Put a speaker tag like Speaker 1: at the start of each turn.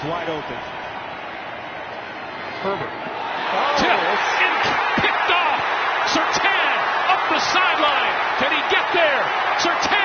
Speaker 1: is wide open. Herbert.
Speaker 2: Tip and picked off. Surtain up the sideline. Can he get there? Surtain.